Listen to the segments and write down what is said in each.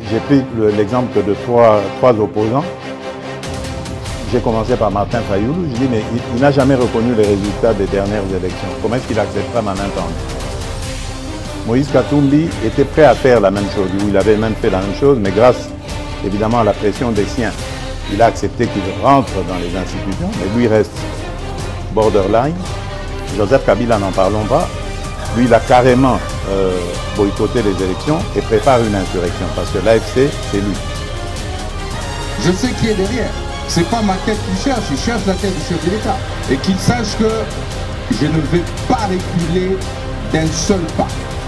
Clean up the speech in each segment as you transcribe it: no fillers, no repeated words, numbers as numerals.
J'ai pris l'exemple de trois opposants. J'ai commencé par Martin Fayoulou. Je dis, mais il n'a jamais reconnu les résultats des dernières élections. Comment est-ce qu'il acceptera ma main tendue? Moïse Katumbi était prêt à faire la même chose. Il avait même fait la même chose, mais grâce évidemment à la pression des siens, il a accepté qu'il rentre dans les institutions, mais lui reste borderline. Joseph Kabila, n'en parlons pas. Lui, il a carrément boycotté les élections et prépare une insurrection parce que l'AFC, c'est lui. Je sais qui est derrière. C'est pas ma tête qu'il cherche, il cherche la tête du chef de l'État. Et qu'il sache que je ne vais pas reculer d'un seul pas.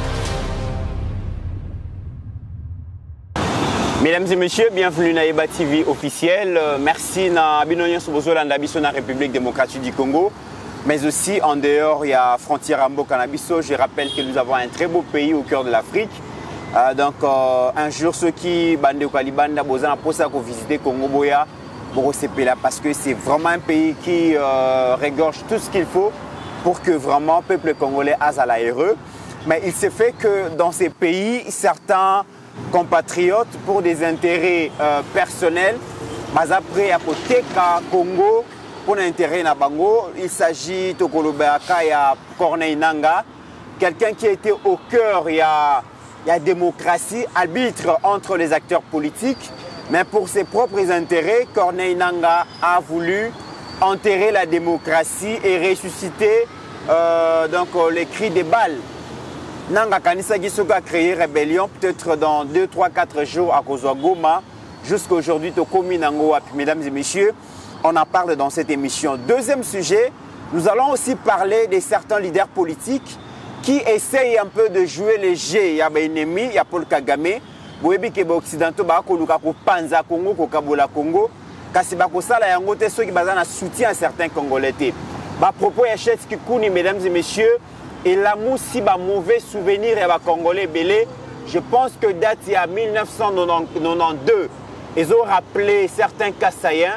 Mesdames et messieurs, bienvenue à Eba TV officiel. Merci à Binoyen Sobozola Ndabiso na République démocratique du Congo. Mais aussi en dehors, il y a frontière Ambo Cannabiso. Je rappelle que nous avons un très beau pays au cœur de l'Afrique. Donc un jour, ceux qui bandent au Kalibanda, Bozana Posa, qui visiter Congo Boya, là parce que c'est vraiment un pays qui regorge tout ce qu'il faut pour que vraiment le peuple congolais aille heureux. Mais il s'est fait que dans ces pays, certains compatriotes, pour des intérêts personnels, mais après à côté Congo, pour l'intérêt na bango, il s'agit de Corneille Nangaa, quelqu'un qui était au cœur, il y a démocratie, arbitre entre les acteurs politiques, mais pour ses propres intérêts, Corneille Nangaa a voulu enterrer la démocratie et ressusciter les cris des balles. Nangaa Kanisa Gisoka a créé rébellion peut-être dans 2, 3, 4 jours à Kozwa Goma. Jusqu'à aujourd'hui, mesdames et messieurs, on en parle dans cette émission. Deuxième sujet, nous allons aussi parler de certains leaders politiques qui essayent un peu de jouer les jeux. Il y a un ennemi, il y a Paul Kagame. Vous savez que les Occidentaux ont Panza Congo, Kabola Congo. Kasi bakosala yango te ceux qui bazana soutien à certains Congolais. Ba propos ya chef Kikouni, mesdames et messieurs, et l'amour si ba mauvais souvenir ya ba Congolais belé. Je pense que date il y a 1992, ils ont rappelé certains Kassaïens.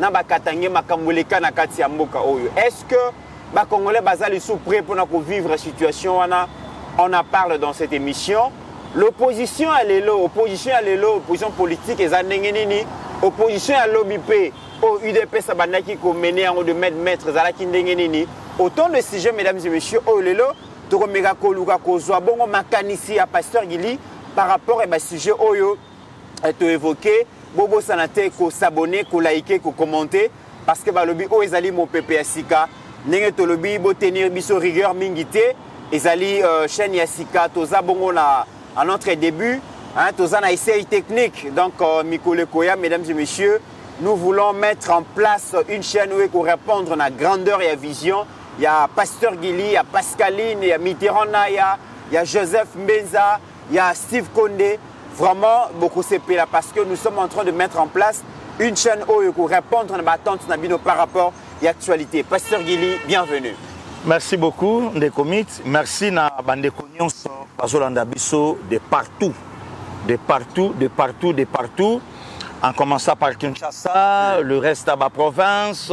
Est-ce que les Congolais sont prêts pour vivre la situation? On en parle dans cette émission. L'opposition à l'élo, opposition politique, opposition à l'OBP, au UDP, ça va mener en de maîtres, autant de sujets, mesdames et messieurs, au l'élo, Pasteur Gili, par rapport à ce sujet, évoqué. Bobo Sanate ko s'abonner, ko liker, ko commenter parce que balobi o ezali mon PPSika nenge tolobi bo tenir biso rigueur mingité ezali chaîne Yasika toza bongo na à notre début hein toza na essai technique donc Mikole Koya mesdames et messieurs nous voulons mettre en place une chaîne où pour répondre à la grandeur et à vision il y a Pasteur Gili il y a Pascaline il y a Mitterrand il y a Joseph Mbenza il y a Steve Kondé. Vraiment, beaucoup c'est là parce que nous sommes en train de mettre en place une chaîne pour répondre à l'attente par rapport à l'actualité. Pasteur Gili, bienvenue. Merci beaucoup, Ndekomit. Merci à Bandekonions Bazolandabiso de partout. De partout, de partout, de partout. En commençant par Kinshasa, le reste de la province,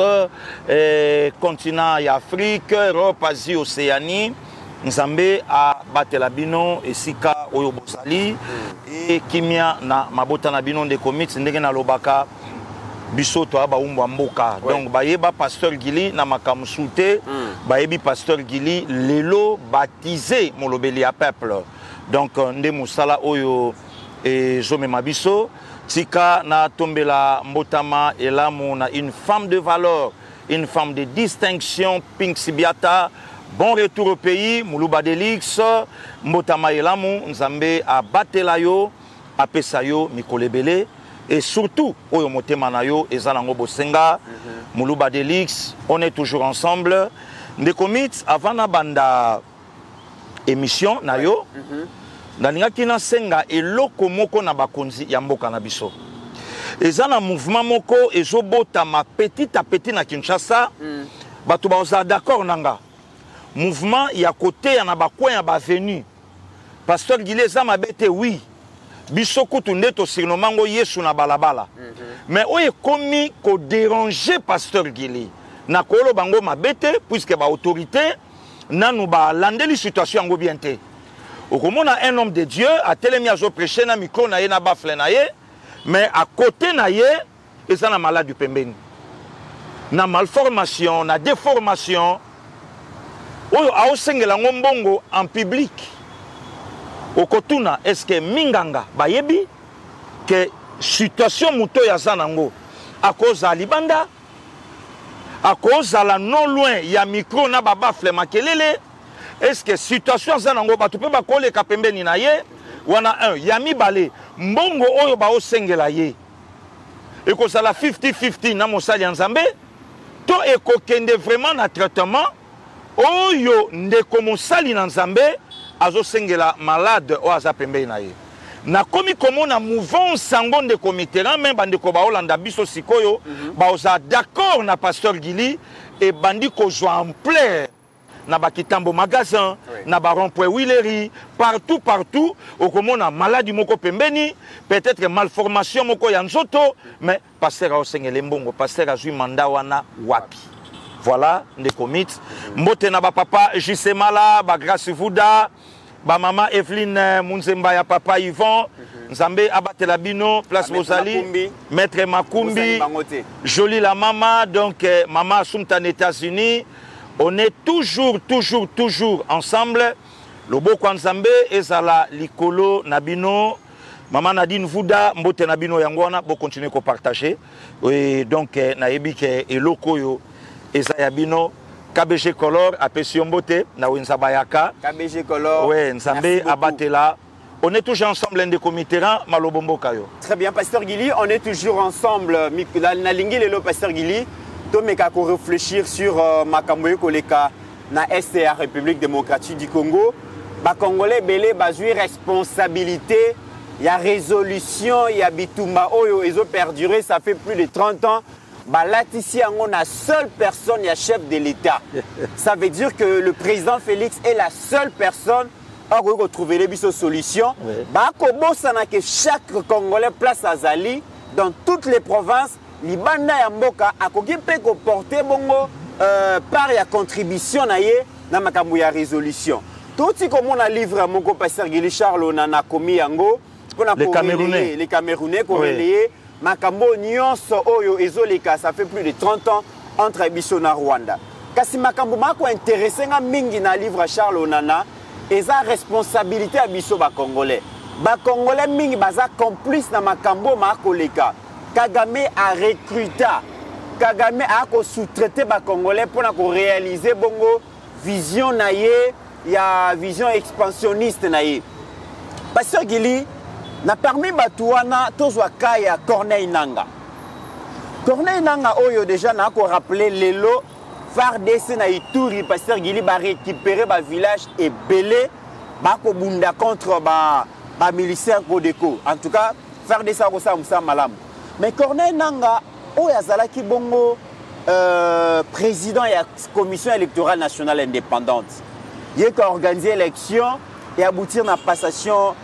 continent et Afrique, Europe, Asie, Océanie. Nzambe a Batelabino et Sika Oyobosali et Kimia na Mabota Nabino de Komit ndenge na lobaka bisoto aba umba mboka. Donc bayeba Pasteur Gili na makamusute bayebi Pasteur Gili lelo baptisé molobeli à peuple. Donc nde musala oyo et jome mabiso Sika na tombela mbotama elamu na une femme de valeur, une femme de distinction Pink Sibiata. Bon retour au pays, Moulouba Delix, Mbotama Elamu, Nzambe a Batelayo, a Pesayo, Mikolebele, et surtout, Oyo Motemanayo, et Zalango Bosenga, Moulouba Delix, on est toujours ensemble. Ndekomit, avant la banda émission, Nayo, Daninga Kina Senga, et Loko Moko Nabakonzi, Yamboka Nabiso. Et Zana mouvement Moko, et Zobotama, petit à petit na Kinshasa, Batouba Oza d'accord Nanga. Mouvement, il y a côté, il y a un coin, il y a venu. Pasteur Gili, ça m'a bêté, oui. Bisoko tunde to sirnomango yesu na balabala. Mais on est commis qu'on déranger Pasteur Gili. Na kolo bango m'a bêté, puisque ba autorité, na nous ba lande les situations en gobienté. Comment un homme de Dieu a tellement à prêcher na micro na ye na bafle na ye, mais à côté na ye, et ça na malade du pembeni. Na malformation, na déformation. Oyo aosengela ngombongo en public. Okotuna est-ce que minganga bayebi que situation muto ya zanango à cause à libanda à cause à la non loin ya micro na baba flema kelele est-ce que situation zanango ba tupe ba koleka pembeni na ye wana un ya mibale mbongo oyo ba osengela ye et que ça la 50-50 na mosali nzambe to ekokende vraiment na traitement oyo ndeko mosali na nzambe azosengela malade o aza pembeni na ye na komi komona mouvance sango ndeko mitterrand même bandeko baolanda biso sikoyo baoza d'accord na pasteur Gili et bandi kozwa ampleur na bakitambo magasin na barompoint Willery partout okomona maladie moko pembeni peut-être malformation moko ya nzoto mais pasteur osengela mbongo pasteur azui mandat wana wapi. Voilà, les commits. Mbote na ba papa Jisemala, ba Grâce Vuda, ba maman Evelyne Munzemba ya papa Yvon, Nzambe Abatela Bino, Place Bozali, Maître Makumbi, Jolie la maman, donc maman Assumpta aux États-Unis. On est toujours ensemble. Le beau Nzambe ezala likolo nabino. Maman Nadine Vuda, Mbote nabino yangwana, bo continuer ko partager. Et donc na yebi ke eloko yo Ezayabino, KBG Color, Apesiombote, Nawinza Bayaka. KBG Color. Oui, Nzambe, Abatela. On est toujours ensemble, l'un des comités, Malobombo Kayo. Très bien, Pasteur Gili, on est toujours ensemble. Nalingi Lelo, Pasteur Gili, Tomeka ko réfléchir sur Makamboye Koleka, na STA, République démocratique du Congo. Ba Congolais, Belé, Bazui, responsabilité, il y a résolution, il y a Bitumba, Oyo, ils ont perduré, ça fait plus de 30 ans. Ici, on a seule personne, il y a chef de l'État. Ça veut dire que le président Félix est la seule personne à retrouver les solutions. Que chaque Congolais place à Zali dans toutes les provinces, Libanda et Mboka a porter bongo par la contribution na makambuya résolution. Tout ce qu'on a livré à mon pasteur Gili Charles, on a commis yango les Camerounais. Les Camerounais corrélés. Makambo nyonso oyo ezoleka, ça fait plus de 30 ans entre biso na Rwanda. Kasi makambo mako intéressé nga mingi na livre Charles Onana, eza responsabilité à biso ba Congolais. Ba Congolais mingi baza complice na makambo mako leka. Kagame a recruté, Kagame a ko sous-traité ba Congolais pour na ko réaliser bongo vision na ye, ya vision expansionniste na ye. Pasteur Gili na permis Batouana tozwa kaya Corneille Nanga. Corneille Nanga oyo déjà na ko rappeler lelo FARDC na Ituri pasteur Gili ba récupérer ba village et belé ba ko bunda contre ba militaire Codeco. En tout cas FARDC ko sa musa malam. Mais Corneille Nanga oyo azalaki bongo président de la commission électorale nationale indépendante. Il a organisé l'élection et aboutir à la passation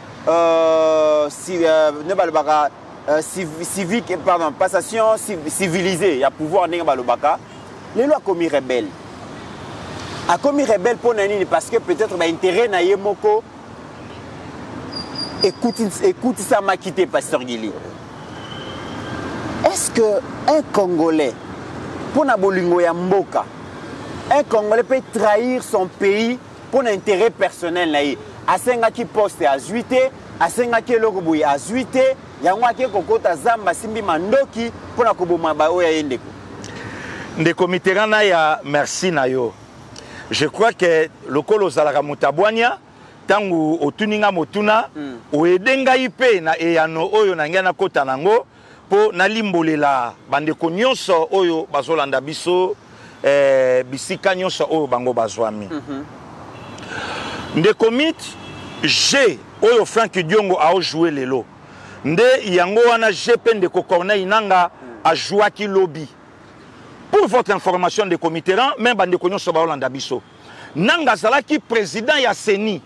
civique, pardon, passation civilisée, il y a pouvoir n'est pas le baka. Les lois commis rebelles. A commis rebelle pour nani parce que peut-être l'intérêt na yemoko. Écoute ça m'a quitté pasteur Gili. Est-ce que un Congolais pour na bolingo ya mboka, un Congolais peut trahir son pays pour un intérêt personnel na ye? Asenga ki poste à zuité, asenga ki lokobuye à zuité, yango ki kokota zamba simbi mandoki pour na koboma ba oya yendeko. Ndeko Mitterrand ya merci na yo. Je crois que le kolo zalaka mutabwanya tangu otuninga motuna oedenga ipe na eyano oyo na ngana kota nango po nalimbolela bandeko nyonso oyo bazolanda biso bisika nyonso oyo bango bazwami. Ndeko mit G oyo Frank Diongo a joué lelo. Nde yango wana G pe ndeko Corneille Nanga a joué ki lobby. Pour votre information de Mitterrand, même bandeko nyonso bazolanda biso. Nanga zalaki président ya Seni.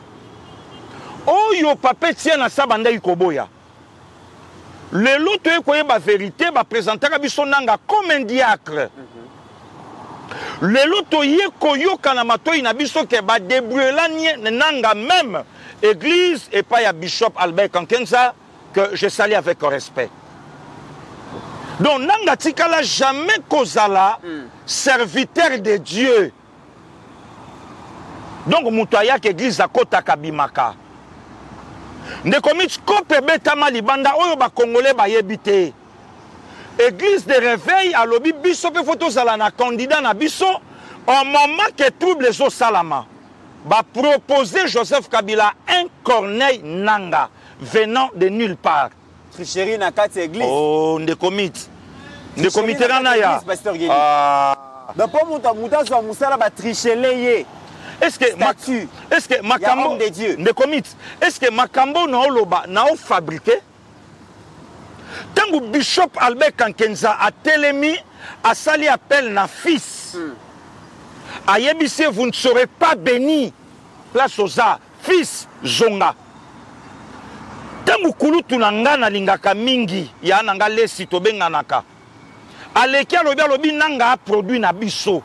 Oyo papé tient na sa banda ikoboya. Lelo to ekoye ba vérité ba présenter biso Nanga comme un diacre. lelo toye koyoka na matoi na biso ke ba débrouiller nanga même église et pas ya bishop Albert Kankenza que je salue avec respect. Donc nanga tikala jamais kozala serviteur de Dieu. Donc mutoya ke église akota kabimaka. Ndekomit kope betama libanda oyo ba congolais ba yebite. Église de réveil à l'obi biso pe photo zala na candidat na biso au moment que trouble les salama va proposer Joseph Kabila un Corneille Nanga venant de nulle part. Tricherie na kati église. Oh ndekomit na ya. Donc pour muta zo musala ba tricheler. Est-ce que Makambo de Dieu ndekomit est-ce que Makambo na oloba na o fabriquer Tango Bishop Albert Kankenza a telemi a sali appel na fils. A yebise vous ne serez pas béni. Place aux arts. Fils Zonga. Tango kulutu nanga na lingaka mingi ya nanga lesi to benganaka. Aleki alobi nanga a produit na biso.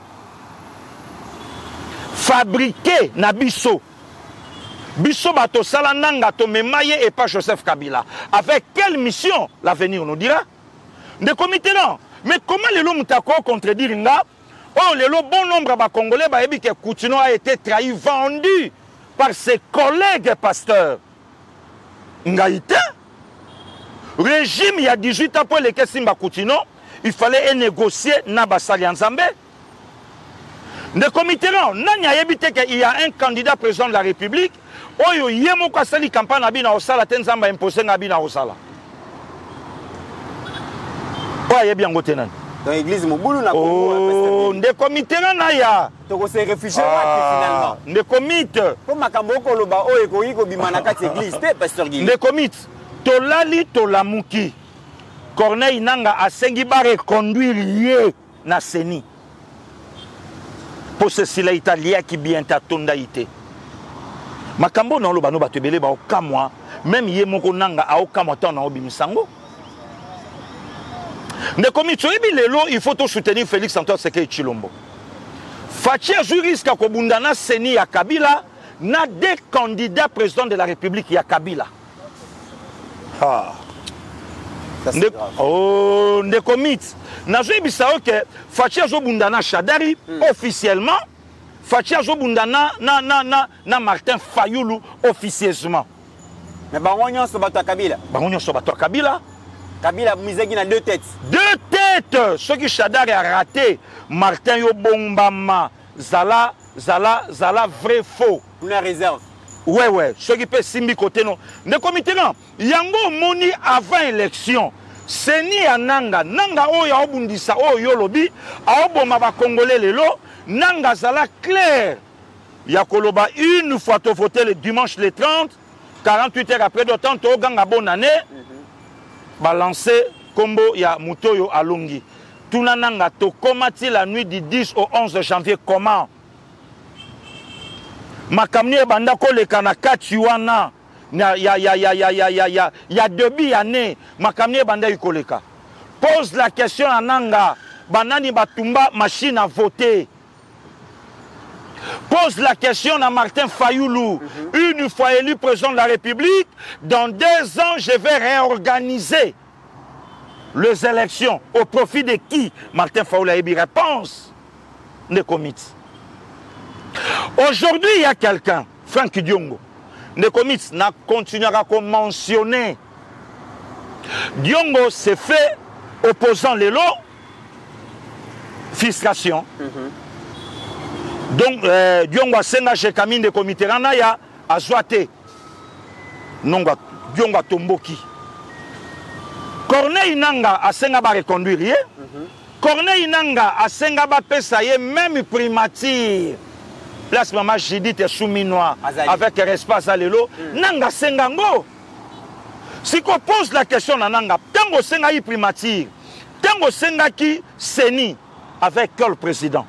Fabriqué na biso. Biso bato sala nanga to memaye et pas Joseph Kabila. Avec quelle mission l'avenir nous dira? De comité non. Mais comment les lots mutako contredire nga? Oh les lots bon nombre de Congolais ba ebi que Coutinho a été trahi, vendu par ses collègues pasteurs. Ngaïté. Régime il y a 18 ans pour les Simba Coutinho, il fallait négocier na basali Nzambe. De comité non, nanya yebite qu'il y a un candidat président de la République. Oyo yemo kwa sali campagne na bina osala tenzamba imposer na bina osala. Oya yebi yango tenan. Dans l'église mobulu na Congo. Oh, de comité na ya. To se réfugier finalement. De comité. Pour makambo ko loba oyo ko yiko bimana kati église te pasteur Guy. De comité. Tolali tolamuki. Corneille Nanga asengi ba reconduire yé na seni. Pour ceci la italien qui bien tatonda ité. Makambo na loba no batebele ba okamwa même ye moko nanga a okamwa ta na obimisango. Ndekomi tsoyebi lelo il faut to soutenir Félix Antoine Tshisekedi Tshilombo. Fachi risque ko bundana seni ya Kabila na des candidats président de la République ya Kabila. Ah. Oh ndekomi na zoyebi sa oke Fachi bundana Shadari officiellement. Fachi bundana na Martin Fayoulou officieusement. Mais bangonyo so bato Kabila. Bangonyo so bato Kabila. Kabila Mizegi na deux têtes. Deux têtes. Ce qui Chadar a raté, Martin Yobombama, Zala vrai faux. Une réserve. Ouais. Ce qui peut simbi côté non. Ne comité non. Yango moni avant élection. Seni ananga. Nanga oya obundisa oyo lobi. Aoboma ba Congolais lelo. Nanga zala clair. Yakoloba une fois to voter le dimanche le 30. 48 heures après d'autant to ganga bonne année. Balancer combo ya mutoyo alongi. Tunananga to komati la nuit du 10 au 11 janvier comment? Makamni banda ko le kanaka tuana ya debi année makamni banda ikoleka. Pose la question à Nanga banani batumba machine à voter. Pose la question à Martin Fayoulou. Une fois élu président de la République, dans 2 ans, je vais réorganiser les élections. Au profit de qui? Martin Fayoulou a eu réponse des comités. Aujourd'hui, il y a quelqu'un, Franck Diongo. Les comités continuera à mentionner. Diongo s'est fait opposant les lots, frustration. Donc, Diongo a senga chez Camille de comité Ranaya a Zouate. Nonga Diongo a Tomboki. Corneille Nanga a senga ba reconduire. Corneille Nanga a senga ba pesaye même primature. Place maman Judith et Souminois avec respect à l'élo. Nanga sengango. Si qu'on pose la question à Nanga, tango senga y primature, tango senga ki seni avec quel président?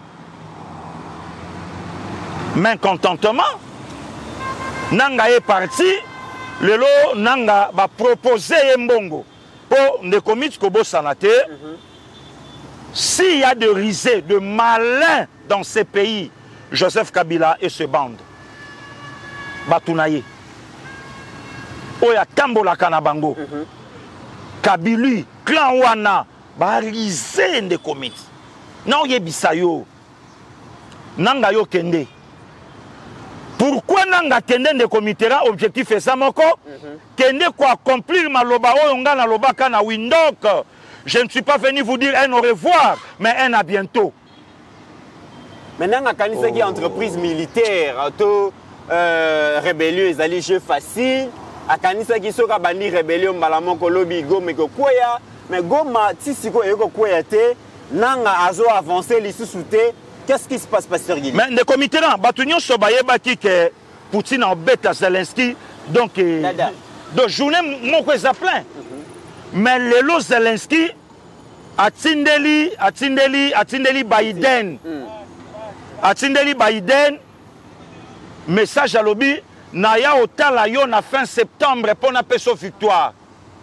Mais contentement, Nanga est parti, le lot Nanga va proposer Mbongo pour ne commettre que beau sanaté. S'il y a de risés, de malins dans ces pays, Joseph Kabila et ce bande, Batounaye, Oya Tambola Kanabango, Kabili, Clan Wana, risé de comités. Non, Yebisayo, Nanga yo Kende. Pourquoi Nanga Kende de comités là, objectif est ça, Moko? Kende quoi accomplir ma loba, Oyonga na loba kana Windok. Je ne suis pas venu vous dire un au revoir, mais un à bientôt. Maintenant, à Kanisa qui entreprise militaire, auto rébellion, ils allaient jeu facile. À Kanisa qui sont bandi rébellion, malamon kolobi go mais koya, mais go ma tisiko eko koya te, nanga azo avancé les sous-souté. Qu'est-ce qui se passe, Pasteur Guy? Mais le comité là, Batunion Sobaye baki que Poutine embête à Zelensky, donc journée mon quoi ça plein. Mais le lot Zelensky Atindeli Biden. Atindeli Biden, message à lobby, Naya Otala yo na fin septembre pour na peso victoire.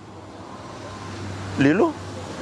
Le lot.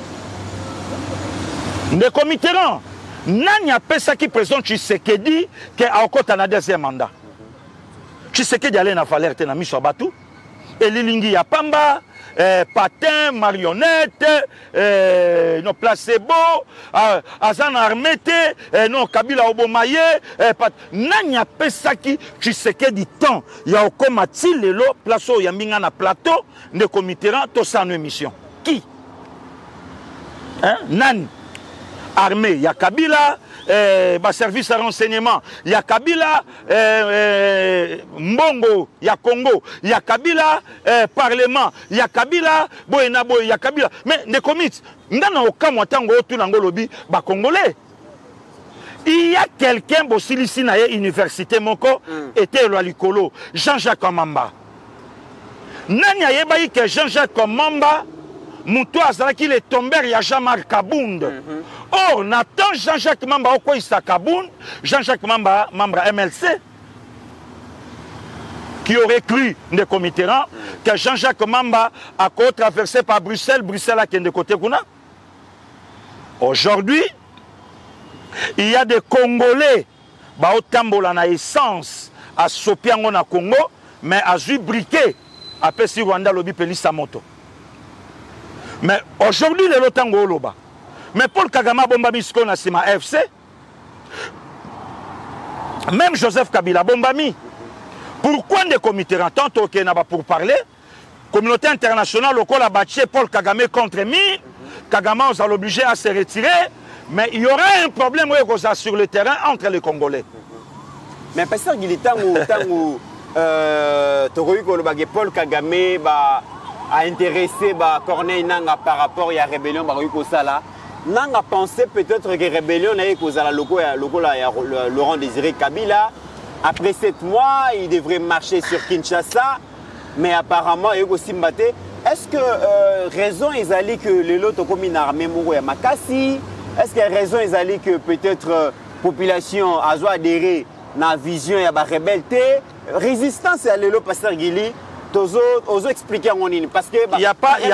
Le comité là, Nanya pesa qui présente Tshisekedi qui a encore un deuxième mandat. Tshisekedi allait na falerte na miso batu. Elilingi ya pamba, patin, marionnette, no placebo, azan armete, no Kabila Obomaye, nanya pesaki Tshisekedi temps. Ya okoma ti lelo placeau ya minga na plateau ne comiteran to sa émission. Qui? Hein? Nani? Armée, il y a Kabila, service à renseignement, il y a Kabila, Mbongo, il y a Congo, il y a Kabila, Parlement, il y a Kabila, Boenabo, il y a Kabila. Mais les comités, nous avons un Congolais. Il y a quelqu'un qui ici dans l'université, Moko, était le Likolo, Jean-Jacques Mamba. Nani a yébaï que Jean-Jacques Mamba, Moutou Azalaki est tombé, il y a Jean-Marc Kabound. Or, Nathan Jean-Jacques Mamba, au quoi il s'est Kabound, Jean-Jacques Mamba, membre MLC, qui aurait cru des comités que Jean-Jacques Mamba a traversé par Bruxelles, Bruxelles a qui est de côté. Aujourd'hui, il y a des Congolais, au Tambola na essence, à Sopiango na Congo, mais à Zubriqué, à Pessi Rwanda, Lobi Pelissa Moto. Mais aujourd'hui, les lotango loba. Mais Paul Kagame Bombami Skona Sima FC, même Joseph Kabila Bombami, pourquoi des comités tant au Kenya pour parler, communauté internationale au col a battu Paul Kagame contre Mi, Kagame on a obligé à se retirer, mais il y aura un problème sur le terrain entre les Congolais. Mais parce qu'il est temps où Paul Kagame a intéressé Corneille Nanga par rapport à la rébellion Sala. Nanga pensé peut-être que la rébellion n'a pas Laurent Désiré Kabila. Après 7 mois, il devrait marcher sur Kinshasa. Mais apparemment, il y a aussi mbatté. Est-ce que raison ils allaient que les lots comme une armée mourou à Makassi? Est-ce qu'il y a raison ils allaient que peut-être population a adhéré à la vision et à la rebelle? Résistance à l'élo Pasteur Guili. Oso expliquer mon ligne parce que il n'y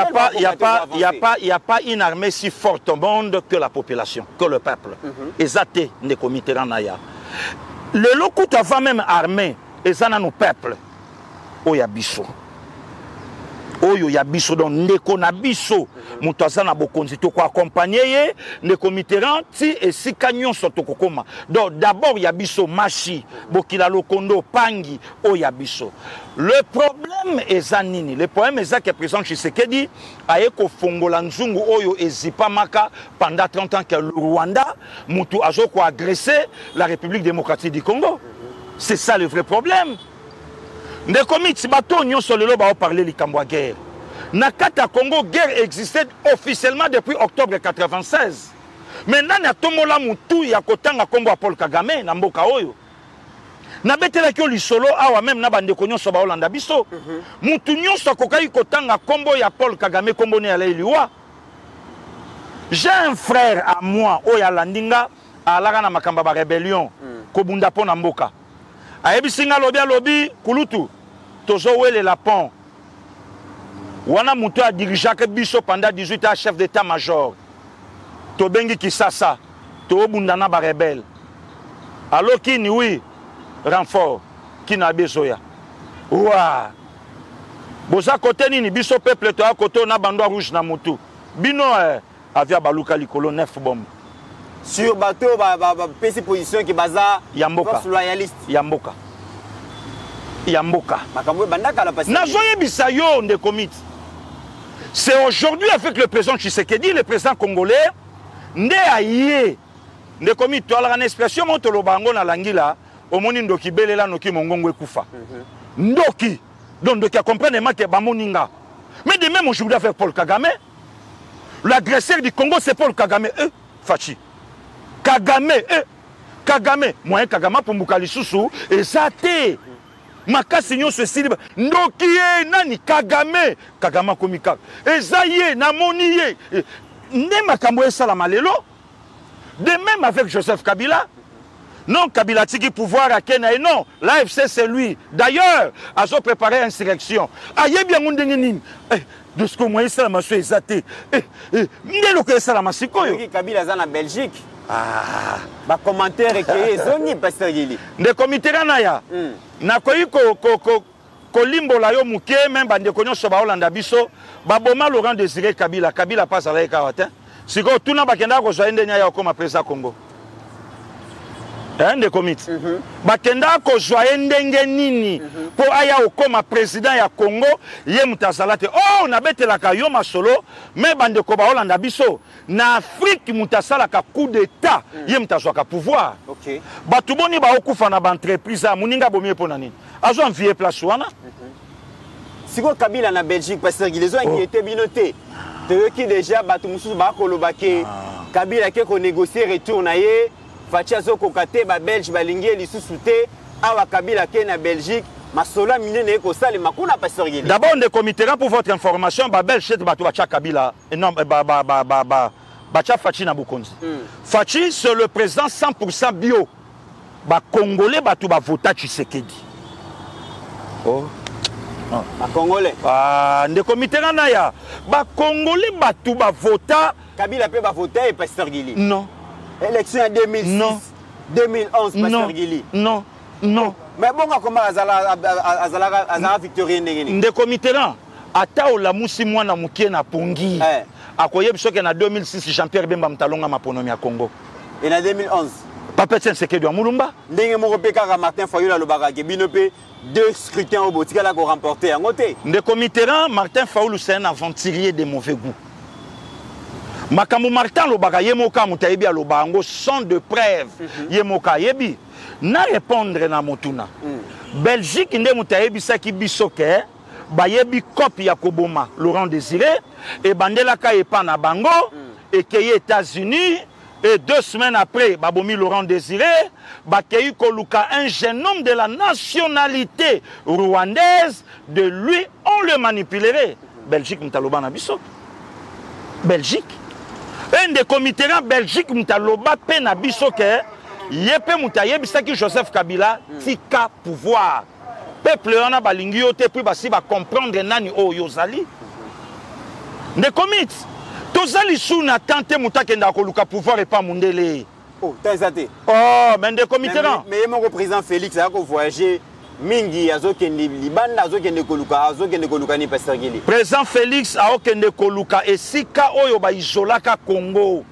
a pas une armée si forte au monde que la population, que le peuple. Exacté ne comité naya. Les locaux avant même armée, et ça nos peuples. Oh ya biso. Oyo ya biso donc ndeko na biso mutu aza na bokonzi to ko accompagner ne comité ti et si kanyon soto kokoma. Donc d'abord ya biso machi bokila lokondo pangi o ya biso. Le problème est nini? Le problème est que président Tshisekedi a eko fongola nzungu oyo ezipa maka pendant 30 ans que le Rwanda mutu azo ko agresser la République démocratique du Congo. C'est ça le vrai problème. Les comités bateau sur le loba parler les Cambouis guerre. Nakata Congo guerre existait officiellement depuis octobre 1996. Maintenant na tomola mutu ya kotanga Congo à Paul Kagame na mboka oyo. Na betela kyo lisolo awa même na bande konyo so ba Holanda biso. Mutu nyonso kokai kotanga Congo ya Paul Kagame Congo ne ala liwa. J'ai un frère à moi oya landinga alaka na makamba ba rébellion kobunda po na mboka. Ayebisinga lobi kulutu tozo wele lapon wana muto a dirigé biso pendant 18 ans chef d'état-major tobengi Kisasa tobundana ba rebelle alors kini oui renfort kina besoya wa boza côté nini biso peuple to a côté na bando rouge na mutu bino avia baluka likolo 9 bombe sur bateau pesi position qui baza Yamboka loyaliste Yamboka makambo bandaka la passé nazoye bisayo nde comité. C'est aujourd'hui avec le président Tshisekedi, le président congolais, nde aye, nde komi to ala na expression monto lobango na langila, omoni ndoki belela noki mongongo ekufa. Ndoki, donc ndoki a comprendre ma ke bamoninga. Mais de même aujourd'hui avec Paul Kagame, l'agresseur du Congo c'est Paul Kagame, Fachi. Kagame, moyen Kagame pour Mukali Susu, et ça te. Makasi nyonso esiliba ndoki ye nani Kagame komika ezaye namoni ye nde makambo esalama lelo de même avec Joseph Kabila non Kabila tiki pouvoir à Kenya et non l'AFC c'est lui d'ailleurs azo préparé insurrection aye bien ndenge nini de ce que moi esalama so ezate nde loko esalama sikoyo Kabila za na Belgique ba commentaire que zoni pasteur Gili nde comité na ya na koyi ko limbola yo muke même bande ko nyonso ba Holanda biso ba boma Laurent Désiré Kabila passe à la kawata siko tuna bakenda ko zo ndenya ya ko ma président Congo nde comité bakenda ko zo ndenge nini po aya okoma président ya Congo ye mutazalate na betela ka yo masolo mais bande ko ba Holanda biso na Afrique mutasala ka coup d'état ye mutazwa ka pouvoir OK batu boni ba okufa na ba entreprise muninga bomie pona nini azo envier place wana siko Kabila na Belgique parce que les gens qui étaient binotés de qui déjà batu mususu ba kolobake Kabila ke ko négocier retour na ye Fachi azo kokate ba Belge balingi lisusu te awa Kabila ke na Belgique masola minene ko sale makuna pasteur Gili. D'abord on est comité pour votre information ba Belge chez batu bacha Kabila non bacha Fachi na Bukonzi. Fachi c'est le président 100% bio. Ba congolais batu ba vota Tshisekedi. Ba congolais. On est comité na ya ba congolais batu ba vota Kabila pe ba vota et pasteur Gili. Non. Élection en 2006. Non. 2011 pasteur Gili. Non. Mais bon comment azala victorien ndenge ni. Nde comité na ata olamusi mwana mukie na pongi. Akoye biso ke na 2006 Jean-Pierre Bemba mtalonga maponomi ya Congo. Et na 2011 Papa Tshisekedi wa Mulumba. Ndenge moko pe kaka Martin Fayulu lobaka ke bino pe 2 scrutins au botika la ko remporter en côté. Nde comité na Martin Fayulu c'est un aventurier de mauvais goût. Makambo Martin lobaka yemoka mutayebi alobango sans de preuve. Yemoka yebi na répondre na motuna. Belgique nde mutayebi saki bisoke bayebi copie ya koboma Laurent Désiré et bandela ka epa na bango et keye États-Unis et 2 semaines après babomi Laurent Désiré bakei koluka un jeune homme de la nationalité rwandaise de lui on le manipulerait. Belgique mutaloba na biso. Belgique un des comités en Belgique mutaloba pe na biso ke yepe mutayebi saki Joseph Kabila tika pouvoir peuple on a balingi yote puis basi ba comprendre nani yozali nde commit tozali suna tante mutakenda koluka pouvoir et pas mundele tazate mais nde comité là mais mon président Félix a ko voyager mingi azokende libanda azokende koluka ni pasteur Gili président Félix a okende koluka esika oyo ba isolaka Congo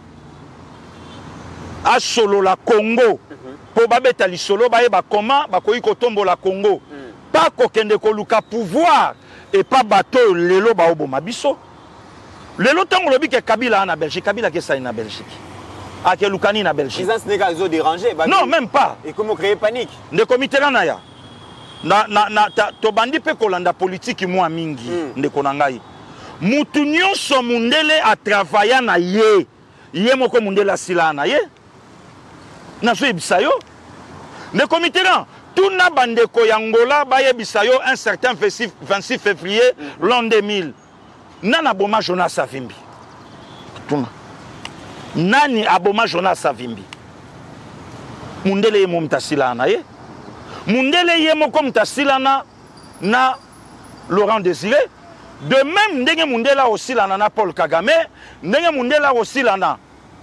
a solo la Congo po babeta lisolo ba yeba comment bakoyi kotombo la Congo pas kokende koluka pouvoir et pas bateau lelo ba oboma biso lelo tango lobi ke Kabila na Belgique Kabila ke sa na Belgique a ke lukani na Belgique président Sénégal zo dérangé non même pas et comment créer panique ne comité na ya na to bandi pe kolanda politique moi mingi ndeko na ngai mutu nyonso mundele a travailler na ye moko mundele asila na ye na so ebisa yo ne comité là tout na bandeko yangola baye bisa yo un certain 26 février l'an 2000 nana boma Jonas Savimbi tuna nani aboma Jonas Savimbi mundele ye mumtasila na ye mundele ye moko mtasilana na Laurent Désiré de même ndenge mundela osilana na Paul Kagame ndenge mundela osilana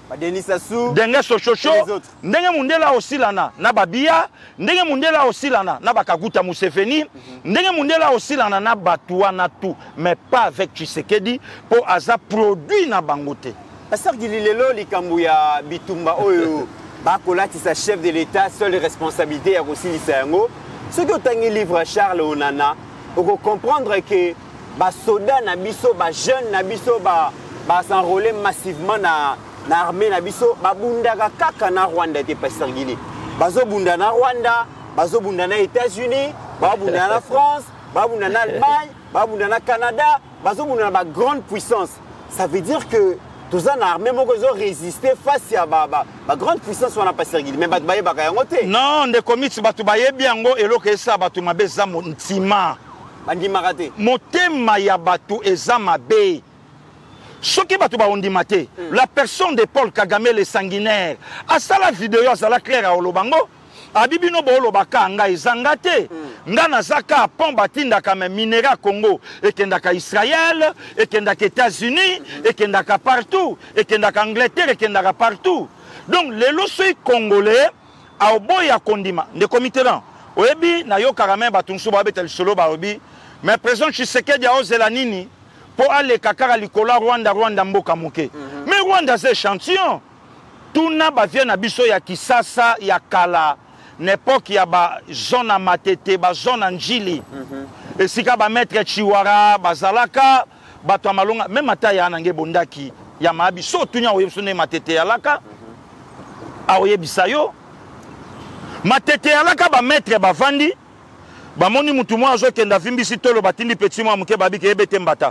Denis Sassou. Ndenge Sochocho. Ndenge Mundela aussi lana. Na Babia. Ndenge Mundela aussi lana. Na Bakaguta Museveni. Ndenge Mundela aussi lana. Na Batoua na tout. Mais pas avec Tshisekedi. Pour aza produit na bangote. Pasteur Gililelo, Likambuya Bitumba Oyo. Bakolati sa chef de l'État. Seule responsabilité à aussi l'Issayango. Ce que tu as livre Charles Onana. Pour comprendre que les soldats, les jeunes, les s'enrôler massivement dans l'armée, les bundaka kaka na Rwanda te Pasteur Gili. Bazo bunda na Rwanda, bazo bunda na États-Unis, bazo bunda na France, bazo bunda na Allemagne, bazo bunda na Canada, bazo bunda na grande puissance. Ça veut dire que tous les armées ont résisté face à la grande puissance on a Pasteur Gili. Mais batbaye bakayangote. Non, des comités batbaye biango et lo que ça batumabe za montima. Motema ya batu ezama be. Soki batu ba ondimate. La personne de Paul Kagame le sanguinaire. Asa la vidéo azala claire a olobango. Abibino bo olobaka nga ezangate. Nga nazaka pon batinda kame minera Congo. Ekendaka Israël, ekendaka États-Unis, ekendaka partout, ekendaka Angleterre, ekendaka partout. Donc les lossoi congolais a oboya kondima. De comité là. Oebi na yo karame batunsu ba betel solo ba obi. Mais président Tshisekedi a osé la nini pour aller kakara likola Rwanda mboka moke. Mais Rwanda c'est échantillon. Tout n'a pas vient à biso ya Kisasa ya Kala. N'époque ya ba zone à Matete, ba zone en Njili. Et si ka ba maître Chiwara, bazalaka, ba to malonga même ata ya nange bondaki ya mabi so tunya oyebsone Matete ya laka. A oyebisayo. Matete ya laka ba maître ba vandi. Bamoni mutu mwa azo kenda vimbisi tolo batindi petit mwa muke babi ke ebete mbata.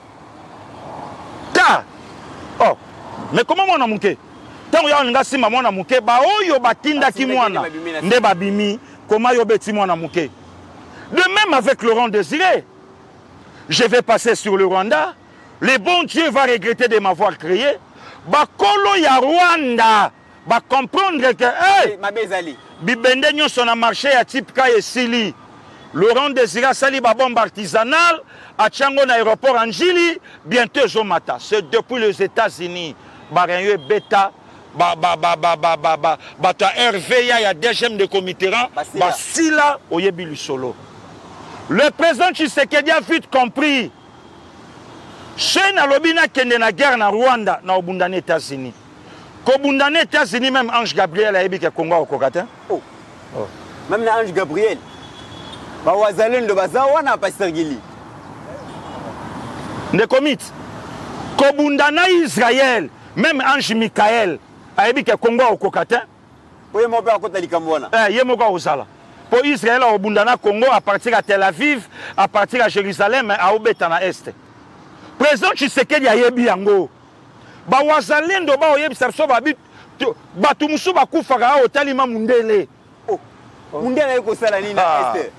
Ta. Oh. Mais comment mwana muke? Tango ya nga sima mwana muke ba oyo batinda ki mwana nde babimi comment yo beti mwana muke. De même avec Laurent Désiré. Je vais passer sur le Rwanda. Le bon Dieu va regretter de m'avoir créé. Ba kolo ya Rwanda ba comprendre que hey, Mabezali. Bibende nyonso na marché ya type ka esili. Laurent Désiré sali ba bombe artisanale à Tchango na aéroport Anjili bientôt Zomata. C'est depuis les États-Unis. Barenyo beta ta RV ya deuxième de comité basila oyebi lisolo. Le président Tshisekedi a vite compris. Chez na lobina kende na guerre na Rwanda na obundane États-Unis. Ko bundane États-Unis même Ange Gabriel a yebi ke Congo au Kokatin. Oh. Même na Ange Gabriel. Ba wazalendo bazawa na Pasteur Gili. Ne commit. Kobundana Israël, même Ange Michael, a yebi ke Congo au Kokatin. Oye mo pa kota likamwana. Yemoka ozala. Pour Israël au bundana Congo à partir à Tel Aviv, à partir à Jérusalem, à Obeta na Est. Président Tshisekedi a yebi yango. Ba wazalendo ba oyebi sarso ba bit batu musu ba kufaka o talima mundele. Oh. Mundele ko sala ni na Est.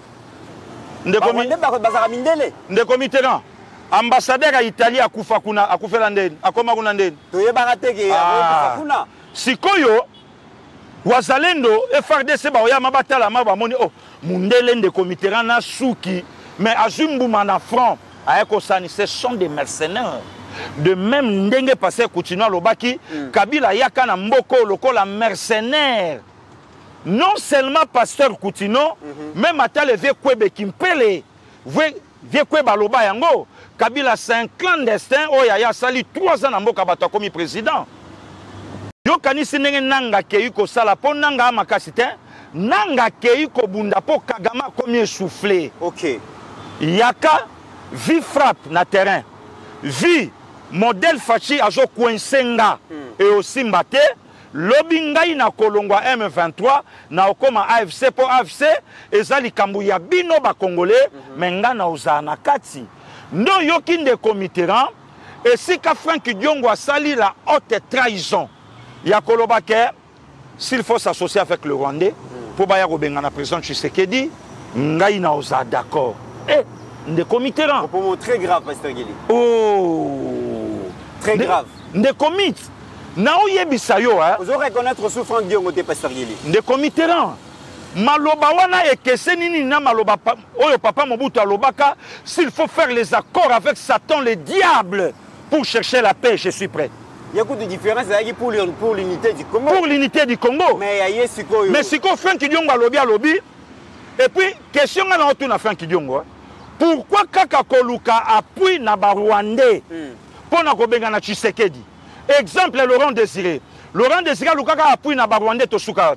Nde comité là ambassadeur à Italie a kufa kuna akufela ndeni akoma kuna ndeni toyebaka teke ya kuna sikoyo wazalendo FRDC ba oya mabatala maba moni oh mundele nde comité na suki mais azumbuma na front ayeko sani ce sont des mercenaires de même ndenge passé continue lobaki Kabila yaka na mboko lokola mercenaire. Non seulement pasteur Koutino, même à le vieux Kwebe Kimpele, vieux Kweba Loba Yango, Kabila c'est un clandestin, oh ya sali 3 ans en Mboka Bata comme président. Yo kanisi nenge nanga keyu ko sala po nanga makasite, nanga keyu ko bunda po Kagama comme soufflé. OK. Yaka vi frappe na terrain. Vi modèle fachi azo coincenga et aussi mbate. Lobingai na kolongwa M23 na okoma AFC po AFC ezali kambu ya bino ba congolais menga na uzana kati ndo yokinde comiteran et si ka Frank Diongo asali la haute trahison ya kolobake s'il faut s'associer avec le Rwandais pour baya robenga na président Tshisekedi ngai na uza d'accord et nde comiteran pour très grave Pasteur Gili. Oh très grave nde comite na oyebisa yo vous aurez reconnaître sous Frank Diongo te Pasteur Gili. De comiteran maloba wana ekese nini na maloba oyo papa Mobutu alobaka s'il faut faire les accords avec Satan le diable pour chercher la paix je suis prêt. Il y a beaucoup de différence pour l'unité du Congo. Pour l'unité du Congo. Mais il y a Siko. Mais Siko Franck Diongo a lobby. Et puis, question à l'autre na Franck Diongo. Pourquoi Kaka Koluka appuie na Rwandais pour na kobenga na Tshisekedi? Exemple Laurent Désiré. Laurent Désiré Lukaka appuie na Rwandais to suka.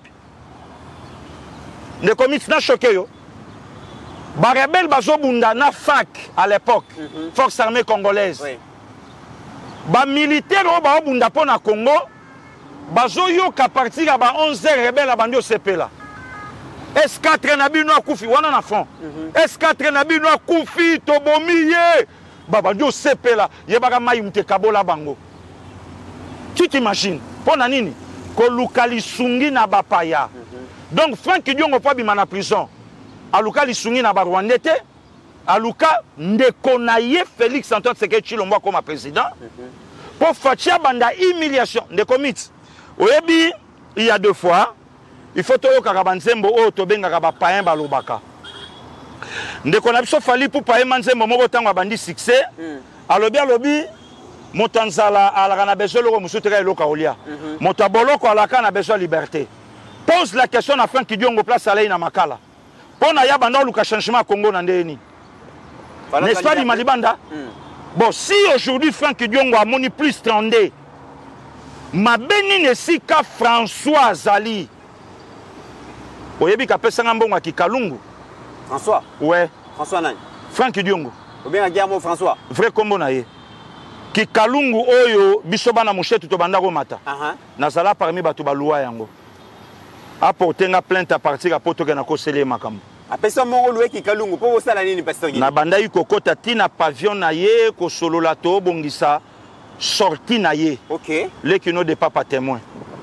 Les comics na choqué yo. Ba rebelle bazo bunda na FAC à l'époque. Force armée congolaise. Oui. Ba militaire o ba bunda pona Congo. Bazo yo ka partir ba 11 rebelle abandio sepela. S4 na bino akufi wana na front. S4 na bino akufi to bomiye. Ba bandio sepela yebaka mai mtekabola bango. Tu t'imagines pona nini ko lukali sungi na bapaya. Donc Franck Diongo pa bima na prison. Aluka lisungi na Rwandais te. Aluka ndekonaye Félix Antoine Tshisekedi Tshilombo comme président. Pour Fatia banda humiliation de commit. Oyebi il y a 2 fois il faut to kakabanzembo o to benga ka ba pain balobaka. Ndekona biso fali pour pain manzembo moko tango bandi succès. Alobi motanzala alaka na besoin loko musuteka eloka olia. Motaboloko alaka na besoin liberté. Pose la question à Franck Diongo place Alain na Makala. Pona ya banda luka changement Congo na ndeni. N'est-ce pas Malibanda? Bon, si aujourd'hui Franck Diongo a moni plus 32, ma beni nesika François Zali. Oyebi ka pesa ngambonga ki Kalungu. François? Ouais. François nani? Franck Diongo. Ou bien Guillermo François? Vrai combo na ye. Ki Kalungu oyo biso bana mushetu to banda ko mata. Nazala parmi batu baluwa yango. Apporter une plainte à partir à poto na kosele makambo. Apesa moko loué ki Kalungu po sala nini pasteur Guy. Na banda yi kokota tina pavillon na ye ko solola to bongisa sorti na ye. OK. Les kino de papa témoin.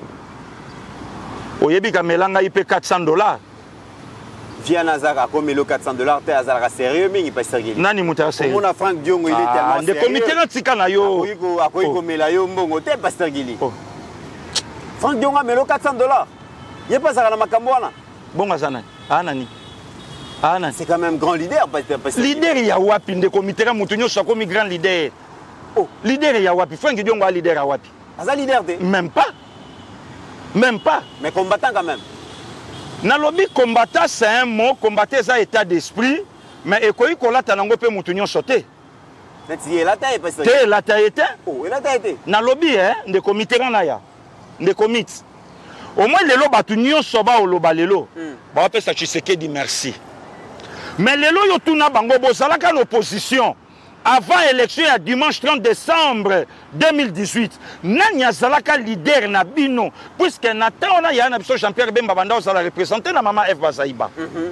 Oyebi ka melanga yi pe $400. Via Nazara comme le $400 te azara sérieux mingi pasteur Guy. Nani muta sérieux. Mon Franck Diongo il est tellement sérieux. De comité na tika na yo. Akoyi ko mela yo mbongo te pasteur Guy. Franck Diongo melo $400. Il pas ça na makambo wana. Bonga sana. Anani. C'est quand même grand leader pasteur. Leader ya wapi de comité na mutunyo so comme grand leader. Oh, leader ya wapi? Franck Diongo a leader ya wapi? Aza leader de. Même pas. Même pas. Mais combattant quand même. Na lobby combattant c'est un mot, combattre ça état d'esprit, mais ekoyi kolata nango pe mutunyo sote. Neti la taille pasteur. Te la taille était. Oh, la taille était. Na lobby de comité na ya. De commit. Au moins lelo batu nyonso ba oloba lelo. Ba pesa Tshisekedi merci. Mais lelo yo tuna bango bozala ka l'opposition. Avant l'élection à dimanche 30 décembre 2018, nani azalaka leader na bino puisque Nathan on a ya na biso Jean-Pierre Bemba banda osala représenter na mama F Bazaiba.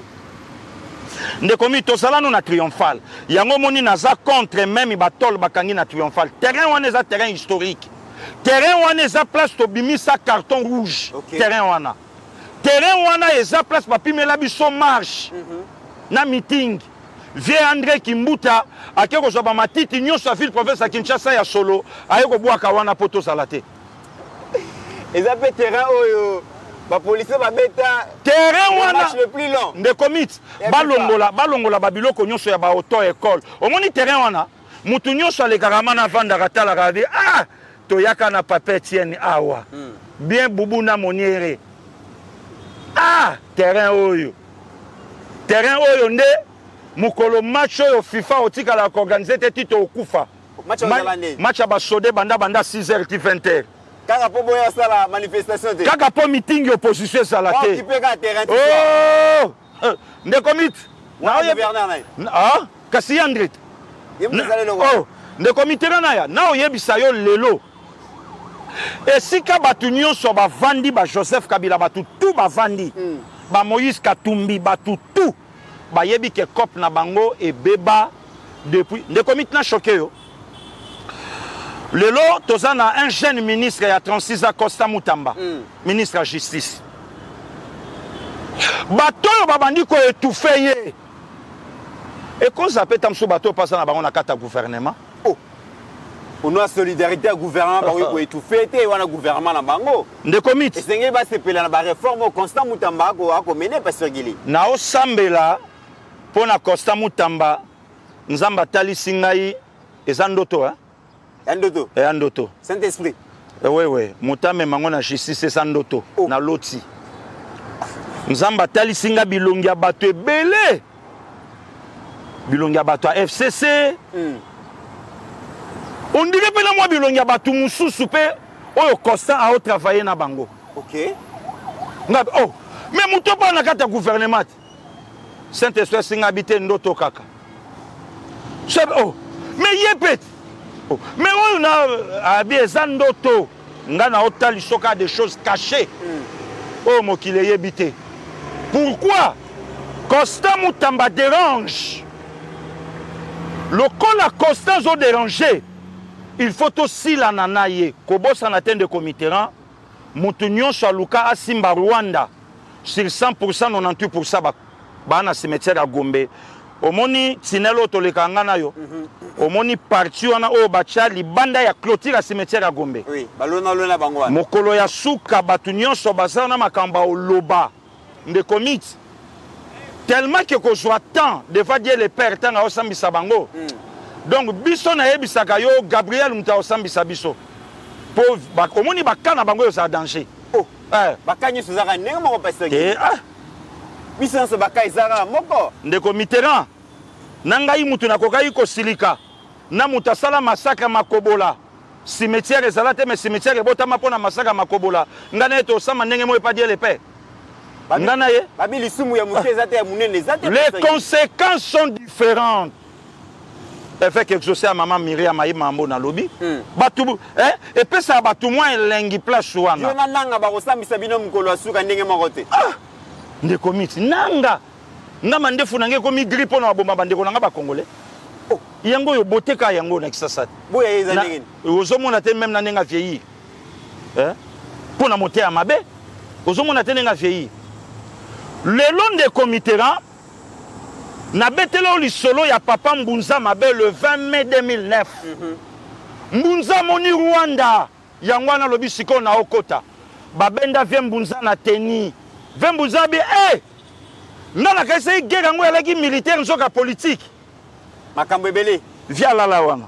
Ndeko mi tosala no na triomphal. Yango moni naza contre même batol bakangi na triomphal. Terrain wana eza terrain historique. Terrain wana eza place to bimisa carton rouge. Terrain wana. Terrain wana eza place papimela biso marche. Na meeting. Vie André Kimbuta akeko zo ba matiti nyonso a ville province à Kinshasa ya solo ayeko bwaka wana poto salate. Eza pe terrain oyo ba police ba beta terrain wana le plus long. De commit balongola babiloko nyonso ya ba auto école. Omoni terrain wana mutu nyonso le karamana vanda katala ravi toyaka na papa Etienne awa. Bien bubu na moniere. Terrain oyo. Terrain oyo nde mukolo match oyo FIFA otika la organiser te tito okufa. Match ba sodé banda 6h ti 20h. Kaka po boya sala manifestation te. Kaka po meeting opposition sala te. Qui peut ka terrain te. Oh! Nde commit. Na gouverneur na. Kasi André. Oh, nde comité na ya. Na oyebisa yo lelo. Et si ka batu nyonso ba vandi ba Joseph Kabila batu tout ba vandi. Ba Moïse Katumbi batu tout. Ba yebi ke cop na bango et beba depuis de comité na choqué yo. Lelo tozana un jeune ministre ya 36 ans Costa Mutamba, ministre de la justice. Bato yo babandi ko étouffé ye. Et quand ça peut tamso bato passa na bango na kata gouvernement. Oh. On a solidarité à gouvernement ba ko étouffé te wana gouvernement na bango. De comité. Et sengé ba sepela na ba réforme Constant Mutamba ko mener pasteur Gili. Na o sambela pona Costa Mutamba nzamba tali singai ezandoto hein. Andoto. Et Andoto. Saint-Esprit. Oui. Mutame mango na justice sandoto. Na loti. Nzamba tali singa bilongi ya bato ebele. Bilongi ya bato à FCC. On dirait que moi bilongi ya bato mususu pe oyo constant a travailler na bango. OK. Oh, mais muto pa na kata gouvernement. Saint-Esprit singa habité ndoto kaka. Oh, mais yepet. Oh, mais on a habité zandoto. Ngana otali soka des choses cachées. Oh mokile yebité. Pourquoi Constant Moutamba dérange. Le col à Constant ont dérangé. Il faut aussi la nanaye. Kobo s'en atteint de comitéran. Moutounion soit Luka à Simba Rwanda. Sur 100%, 98%, bana cimetière à Gombe. Omoni Tinelo Tolekangana yo. Omoni parti wana o bacha libanda ya clôture à cimetière à Gombe. Oui, balona lona bangwa. Mokolo ya suka batunyon so basana makamba o loba. De commit. Tellement que qu'on soit temps de faire dire les pères tant à osambisa bango. Donc biso na yebisaka yo Gabriel muta osambisa biso. Pauvre omoni bakana bango yo sa danger. Oh. Bakanye suzaka ndenge moko pesa ki. Biso so bakai zara moko. Ndeko Mitterrand. Nangai mutu na kokai ko silika. Na muta sala masaka makobola. Cimetière ezalate mais cimetière ebotama pona masaka makobola. Ngana eto sama ndenge mo pas dire les pères. Les conséquences sont différentes. Elle fait quelque chose à maman Myriam Maï Mambo na lobby. Et puis ça va tout moins lengi place wana. Ne komiti nanga. Ngama ndefu nange komi grippe na bomba bandeko nanga ba congolais. Yango yo boteka yango na kisasa. Boya eza ndenge. Ozomona te même na ndenga vieillir. Pour na monter à mabe. Ozomona te ndenga vieillir. Le long des comitéran, na betelo li solo ya papa Mbunza mabe le 20 mai 2009. Mbunza moni Rwanda, yangwana lobi siko na okota. Babenda vient Mbunza na teni. Vient Mbunza bi nana kaise guerre ngo elaki militaire nzoka politique. Makambo ebele. Via la wana.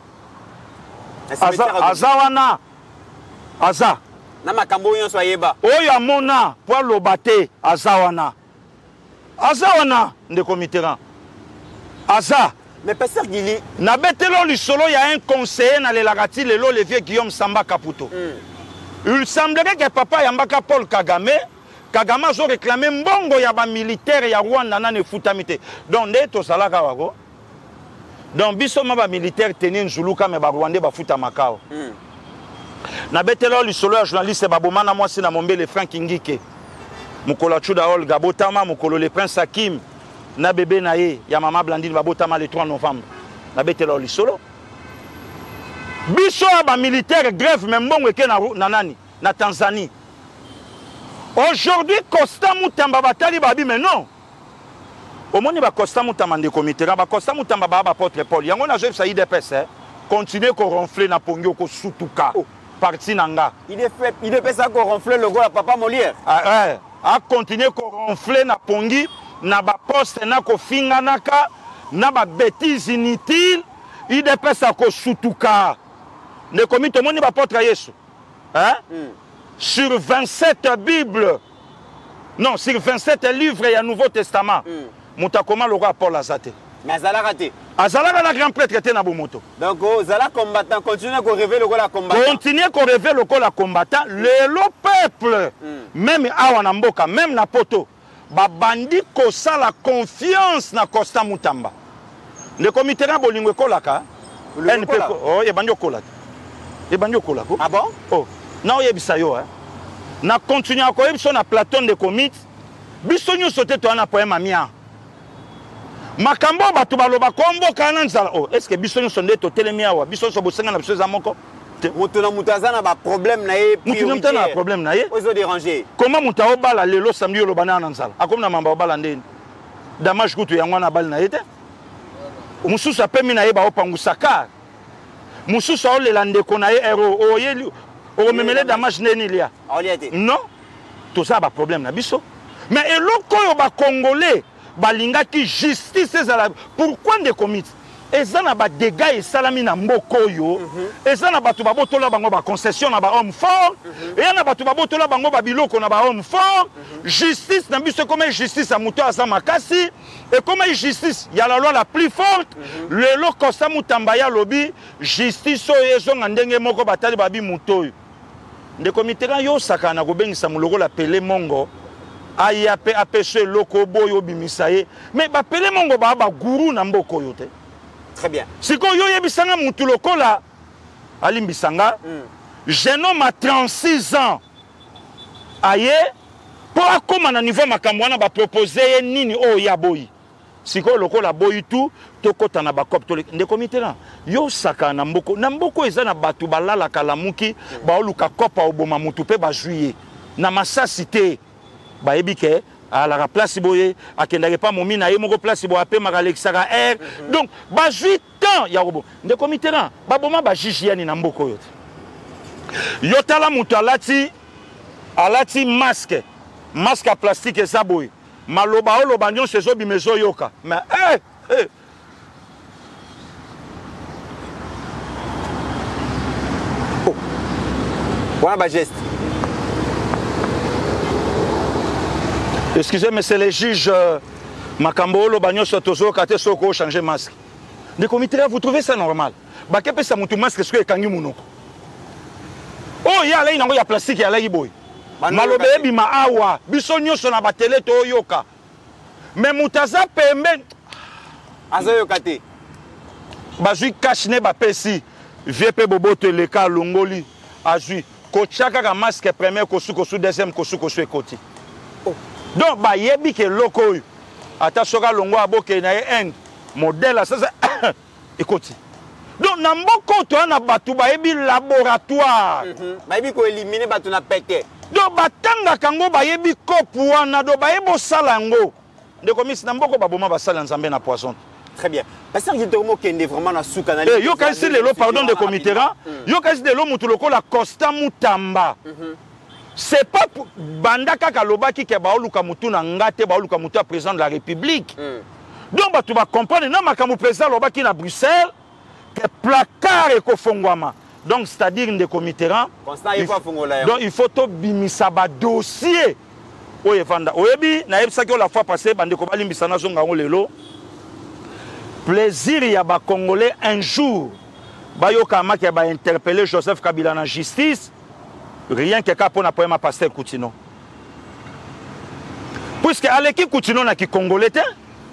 Azawana. Aza. Na makambo nyonso ayeba. Oyo amona po lobate azawana. Azawana de comitéran. Aza. Mais pasteur Gili. Na betelo li solo ya un conseiller na l'elagati le vieux Guillaume Samba Caputo. Il semblerait que papa Yambaka Paul Kagame a réclamé mbongo ya ba militaire ya Rwanda na ne futamite. Donc de to salaka wako. Donc biso ma ba militaire tenir nzuluka me ba Rwandais ba futa makao. Na betelo li solo ya journaliste babomana moi c'est na mombele Frank Ngike. Mukolo Chuda Olga Botama, Mukolo le Prince Hakim, na bébé nae, ya maman Blandine Babotama le 3 novembre. Na betelo li solo. Biso ba militaire grève même bon weke na nani, na Tanzanie. Aujourd'hui Constant Moutamba batali babi mais non. Omoni ba Constant Moutamba de comité, ba Constant Moutamba ba apôtre Paul. Yango na jef sa IDPS, continuer ko ronfler na pongyo ko sutuka. Parti nanga. Il est fait ça ko ronfler le gars papa Molière. A continuer ko ronfler na pongi na ba poste na ko finga naka na ba bêtises inutiles il dépêche ko sutuka ne komite moni ba porte Yesu sur 27 bibles non sur 27 livres et un Nouveau Testament mutakoma le roi Paul Azate mais azala raté azala na grand prêtre était na bomoto donc azala combattant continue ko rêver le la combattant continue ko rêver le la combattant le peuple même awa na mboka même na poto ba bandi ko sa la confiance na Constant Moutamba le comité na bolingo kolaka NP oh e banjo kolaka e banjo kolaka ah bon oh na oyebisa yo na continue ko yebisa na plateau de comité biso nyo sote to na poema mia makambo batu baloba kombo kana nzala oh est-ce que biso nyo sonde to telemi awa biso so bosenga na biso za moko Moutona Moutazana a problème naé prioritaire. Problème naé. Ils ont dérangé. Comment Mouta obala lelo samedi lo banana nzala. Akom na mamba obala ndeni. Damage kutu yango na bal na ete. Mususu apemi na yeba opangusaka. Mususu ole lande konaye ero oyeli o memele damage ndeni lia. Non. Tout ça ba problème na biso. Mais eloko yo ba congolais balinga ki justice ezala. Pourquoi des comités? eza na ba dégâts esalami na mboka oyo eza na bato babotola bango ba concession na ba homme fort et na bato babotola bango ba biloko na ba homme fort justice na biso comme justice a muto asa makasi et comme justice ya la loi la plus forte le lo kosa mutamba ya lobi justice oyo ezonga ndenge moko batali babi muto oyo ndeko mitera yo sakana ko bengisa muloko la Pele Mongo aya pe apeshe loko boyo bimisa ye mais ba Pele Mongo ba guru na mboko yo te. Très bien. Siko yo yebisanga mutu lokola alimbisanga jeune homme à 36 ans aye pour akoma na niveau makambo wana ba proposer nini o ya boyi siko lokola boyi tout tokota na ba cop to ndeko mitera yo saka na mboko eza na batu balala kalamuki ba oluka kopa oboma mutu pe ba juillet na masasi te ba ebike à la place boye akendake pas momi na ye moko place bo apé makalexaka air donc ba 8 ans ya robo ndeko mitera ba boma ba jijiani na mboko yo yo tala mutu alati masque à plastique eza boye maloba oloba nyonso ezobima ezoyoka mais Voilà ma geste. Excusez, mais c'est les juges Makambolo, Bagnos, Tozo, Kate Soko, changer masque. Les comités, vous trouvez ça normal? Bakepe sa mutu masque, est-ce que Kangi Mounoko? Oh, il y a là, il y a plastique, il y a là, il boy. Malobe, bima awa, bisonyo sona batele to yoka. Mais mutaza pembe. Azoyokate. Bazui kashne bapesi. VP Bobo Teleka, Longoli, Azui. Kochaka ka masque premier, kosu deuxième, kosu ekoti. Donc, bah, yebi ke loko, atasoka longo aboke na un modèle, ça c'est écoute. Donc, namboko to na batu ba yebi laboratoire. Ba yebi ko éliminer batu na pété. Donc, batanga kango ba yebi kopu wana do ba yebo salango. De komis namboko ba boma ba sala nzambe na poisson. Très bien. Parce que Gitomo Kende vraiment na sous canal. Yo kasi le lo pardon de comitera. Yo kasi de lo mutu loko la Costa Mutamba. C'est pas Bandaka Kalobaki qui ba oluka mutu na ngate ba oluka mutu président de la République. Donc ba tu vas comprendre non makamu président lobaki na Bruxelles que placard et kofongwama. Donc c'est-à-dire de comitera. Donc il faut to bimisa ba dossier. Oye vanda. Oyebi na yebisa ki la fois passée bande ko balimbisa na zonga lelo. Plaisir ya ba Congolais un jour ba yokama ki ba interpeller Joseph Kabila na justice. Rien que pour na poema pasteur Koutino. Puisque à l'équipe Koutino na ki Congolais te.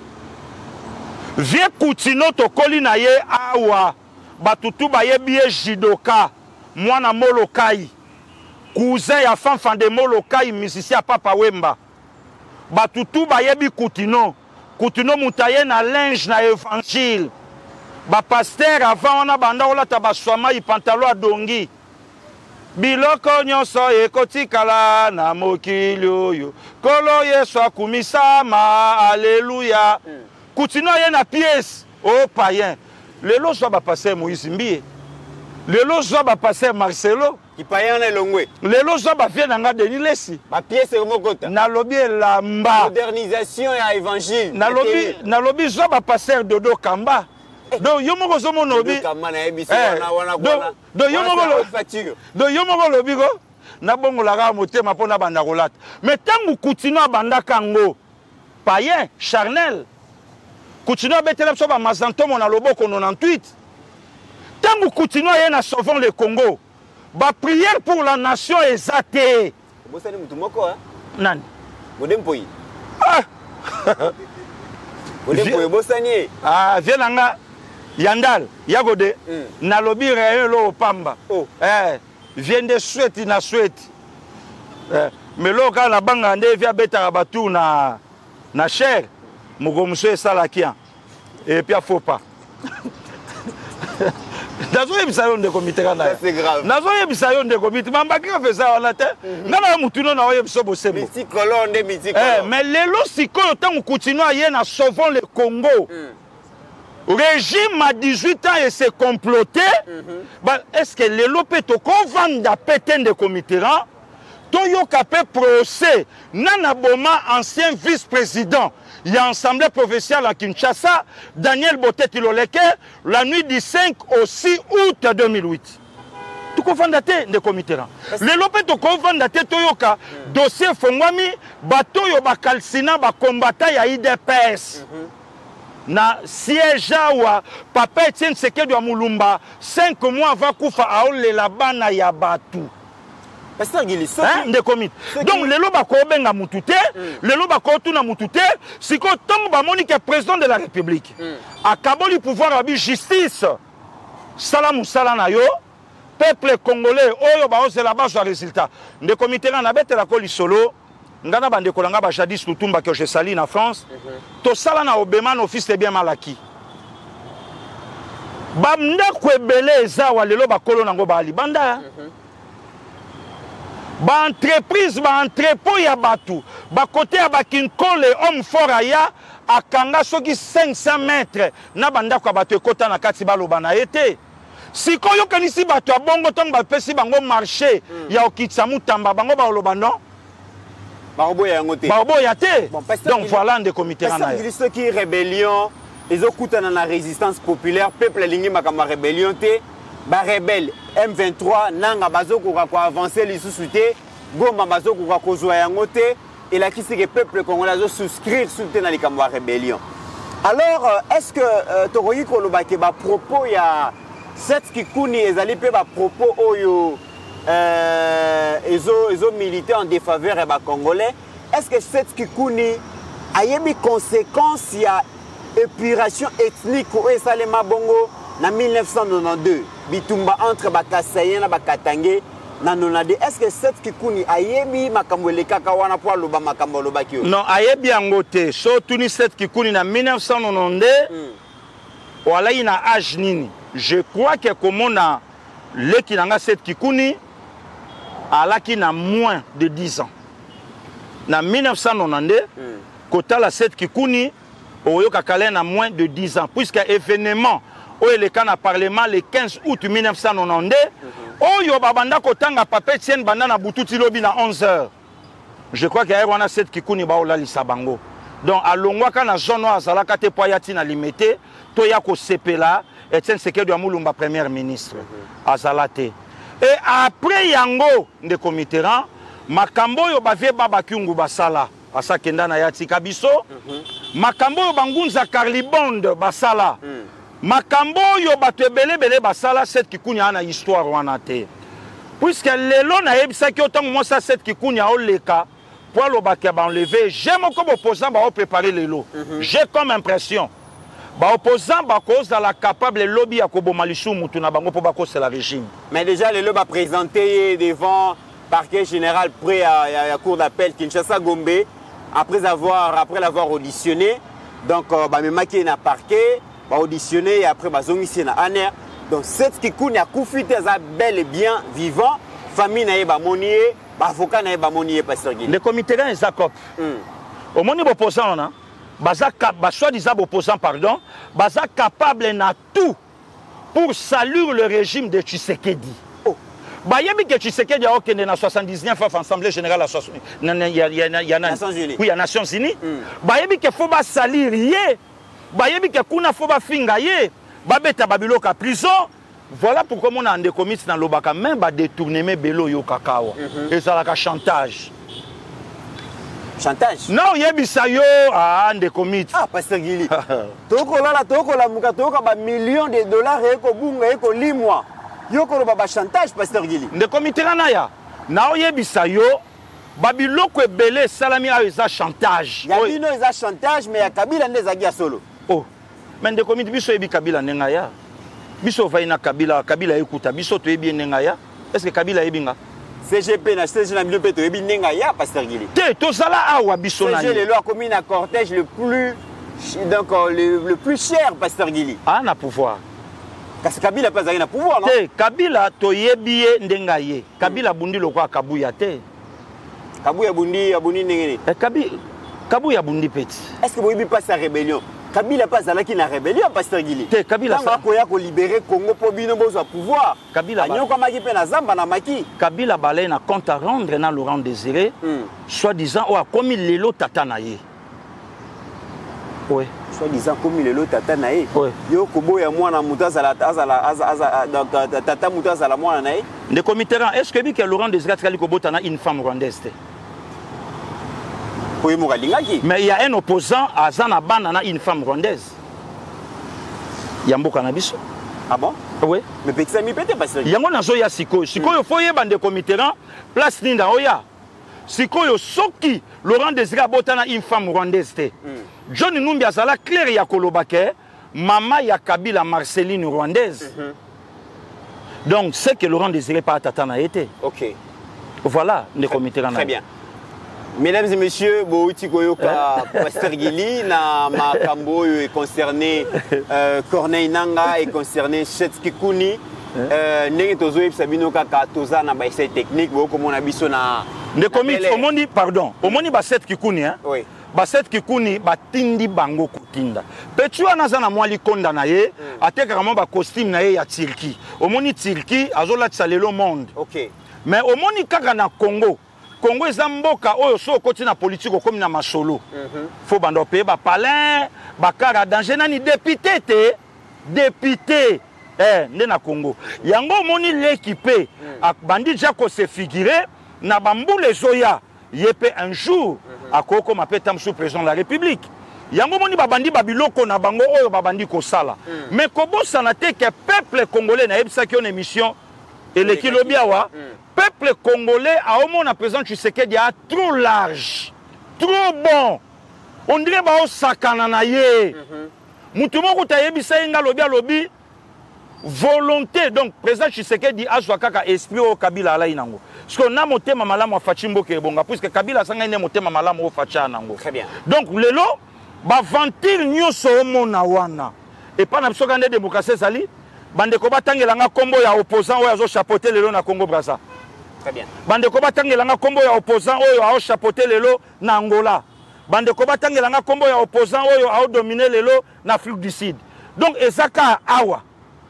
Vie Koutino to koli na ye awa. Batutu ba ye biye jidoka. Mwana Molokai. Cousin ya fanfan de Molokai musicien Papa Wemba. Batutu ba ye bi Koutino. Koutino mutaye na linge na évangile. Ba pasteur avant on a banda ola tabaswama i pantalon a dongi. Biloko nyonso ekotikala na mokili oyo kolo yesu akumisama alléluia Koutino ye na pièce oh païen lelo zo ba passer Moïse Mbie lelo zo ba passer Marcelo ki païen na longwe lelo zo ba vie nanga Denis Lesi ba pièce mokota na lobi lamba modernisation ya évangile na lobi zo ba passer Dodo Kamba. Donc yo moko zo mono bi donc yo moko lobi ko na bongo la ga motema pona banda kolata mais tangu Koutino banda kango païen charnel Koutino betela so ba mazantomo na loboko 98 tangu Koutino ye na sauvons le Congo ba prière pour la nation ezate bosani mutu moko hein nani Modempoyi Modempoyi bosani vienanga Yandal, Yagode, Nalobi Réelo Pamba. Vient de souhaite na souhaite. Mais là, quand la banque a via beta rabatou na cher, Mogomsé Salakian. Et puis, il ne faut pas. Nazo de comité. C'est grave. Nazo de comité. Mais qui fait ça on a tête. Non mutuno na yebso bosebo. Mais les losiko tant continue à na sauvons le Congo. Régime à 18 ans et s'est comploté. Est-ce que les lopétos qu'on vend à péter de comitéra, toyoka pe procès Nana Boma, ancien vice-président. Il y a assemblée provinciale à Kinshasa, Daniel Botet Iloleke, la nuit du 5 au 6 août 2008. Tout confondaté de comité. Les lopes to confondaté toyoka dossier fongwami bato yo bakalsina ba combattant ya IDPS. Na siège wa papa Etienne Tshisekedi wa Mulumba 5 mois avant kufa aole la bana ya batu. Pasteur Gili, de comité. Donc les loba ko benga mutute, les loba ko tuna mutute, siko tombe ba monique président de la République. Akaboli pouvoir abi justice. Salam salana yo. Peuple congolais, oyo ba ose la base résultat. De comité na bete la koli solo, ngana bande kolanga ba jadis lutumba que je sali na France. To sala na obema no fils de bien malaki. Ba ndako ebele eza wa lelo ba kolo nango ba libanda. Ba entreprise ba entrepôt ya batu, ba côté ya ba kinkole homme fort aya akanga soki 500 mètres na bandako ya batu ekota na kati baloba na été. Si koyo kanisi bato abongo tong ba pesi bango marché ya okitsa mutamba bango ba oloba non barobo ya ngote barobo ya te. Donc voilà un des comités na na Kristo qui rébellion les okutana na résistance populaire peuple lingi makama rébellion te ba rebelle M23 nanga bazoko ko avancer lisusu te goma bazoko ko kozwa ya ngote et la kisi que peuple congolais zo souscrire sous na likambo rébellion. Alors est-ce que toroyi ko lobake ba propos ya cette Kikuni ezali pe ba propos oyo ezo militaire en défaveur et ba congolais. Est-ce que cette Kikuni a eu conséquence ya épuration ethnique ou esalema bongo na 1992 bitumba entre ba Kasayen na ba Katangé na 92? Est-ce que cette Kikuni a eu makambo lekaka wana po loba makambo lobaki yo? Non, a eu bien ngote. So tuni cette Kikuni na 1992 wala ina âge nini? Je crois que comme on a l'équinanga cette Kikuni a qui n'a moins de 10 ans. En 1992, Kota la cette Kikuni Oyo Kakale n'a moins de 10 ans. Puisque événement au le Parlement le 15 août 1992, Oyo Babanda Kotanga Papé Tien Bandana Boututi Lobi na 11h. Je crois qu'il y a cette Kikuni Baola Lisabango. Donc à Longwaka na zone azalaka te poyati na limité, toya ko sepela Etienne Tshisekedi wa Mulumba premier ministre azalate. Et après yango de comiteran makambo yo bavie baba kyungu basala asa kenda na yati kabiso makambo yo bangunza Carlibonde basala makambo yo batebele bele basala cette Kikuni ana histoire wana te. Puisque lelo na yebisa ki otango mo sa cette Kikuni a oleka pour le bac à enlever, j'aime comme opposant va préparer les lots. J'ai comme impression. Bah opposant va cause dans la capable lobby à Kobo Malichou Moutouna Bango pour Bako c'est le régime. Mais déjà les lots va présenter devant parquet général près à la cour d'appel Kinshasa Gombe après l'avoir auditionné. Donc bah me maquiller na parquet, bah auditionné et après bah zongi na aner. Donc cette Kikuni a koufité za bel et bien vivant, famille na yeba monier. Avocat na bamonier pasteur Guy. Le comité est Jacob. Au moni opposant na soi-disant opposant pardon, baza capable na tout pour saluer le régime de Tshisekedi. Oh. Ba yebi que Tshisekedi a okende na 79 fois assemblée générale à Nations Unies. Oui, à Nations Unies. Ba yebi que faut ba salir yé. Ba yebi que kuna faut ba finga yé. Ba beta babiloka prison. Voilà pourquoi on a un commis dans le bac même va détourner mes bélo yo cacao. Et ça la chantage. Chantage? Non, il y a bisayo à un des commis. Ah, pasteur Gili. Toko la muka toko ba millions de dollars et ko bunga et ko limwa. Yo ko ba chantage pasteur Gili. Des comités na ya. Na y a bisayo babiloko ebele salami a eza chantage. Ya bino eza chantage mais ya Kabila ndezagi ya solo. Oh. Mais des comités biso ebi Kabila nenga ya. Biso vaina Kabila ekuta biso to ebi nenga ya. Est-ce que Kabila ebinga? CGP na CG na milieu peto ebi nenga ya pasteur Gili. Te to sala awa biso na. CG le loi commis na cortège le plus cher pasteur Gili. Ah na pouvoir. Parce que Kabila pas na pouvoir non? Te Kabila to yebi ndenga ye. Kabila bundi lokwa Kabuya te. Kabuya bundi abuni ndengene. Kabuya bundi peti. Est-ce que vous yebi pas sa rébellion? Kabila pas à qui na rébellion pasteur Guili. Kabila ça ko libérer Congo pour bino bozo pouvoir. Kabila ba nyoko maki pe na zamba na maki. Kabila balé na compte à rendre na Laurent Désiré. Soit disant o a commis lelo tata na ye. Oui. Soit disant commis lelo tata na ye. Oui. Yo kobo ya mwana mutaza la donc tata mutaza la mwana na ye. Le comité est-ce que Laurent Désiré Kali Kobota na une femme rwandaise? Mais il y a un opposant à Zanabana, une femme rwandaise. Yambo Cannabis. Ah bon? Oui. Mais Pexami peut-être pas ça. Yango Nazoya Siko. Siko, il faut y avoir des comités, place Ninda Oya. Siko, il Soki, Laurent Désiré Botana, une femme rwandaise. John Numbi Azala, Claire Yakolobake, Maman Yakabila Marceline rwandaise. Donc, c'est que Laurent Désiré par Tatana été. Ok. Voilà les comités. Très bien. Mesdames et messieurs, Bouti Koyoka, Pasteur Guili, na Makambo est concerné Corneille Nanga est concerné Chetski Kuni. N'est tozo Sabino Kaka Toza na baissé technique, comme on a biso na. Les comités, au moni, pardon, au moni Basset Kikuni, hein? Oui. Basset Kikuni, Batindi Bango Kutinda. Petu anazana mwali konda na ye, ateka kama ba costume na ye ya Turki. Au moni Turki, azola tsalelo monde. Ok. Mais au moni kaka na Congo. Congo est mboka oyo so koti na politique comme na masolo. Faut bando payer ba palin, ba kara danger nani député te, député né na Congo. Yango moni l'équipé bandi jako se figurer na bambule zoya yepé un jour akoko mapeta sous président de la République. Yango moni babandi babiloko na bango oyo babandi ko sala. Mais kobo sanate que peuple congolais na yebisa ki on émission et le kilobiawa peuple congolais a au moins à présent Tshisekedi a trop large, trop bon. On dirait ba o sakana na ye. Mutumo kutayebisa inga lobi alobi volonté donc président Tshisekedi a zwa kaka esprit au Kabila ala inango. Parce qu'on a motema malamu afachimbo ke bonga puisque Kabila sanga ine motema malamu o facha nango. Très bien. Donc lelo ba ventir nyoso o mona wana. Et pas na biso kande démocratie sali bandeko batangelanga kombo ya opposant oyo azo chapeauter lelo na Congo Brazza. Très bien. Bandeko batangelanga kombo ya opposant oyo azo chapeauter lelo na Angola. Bandeko batangelanga kombo ya opposant oyo azo dominer lelo na Afrique du Sud. Donc ezaka awa.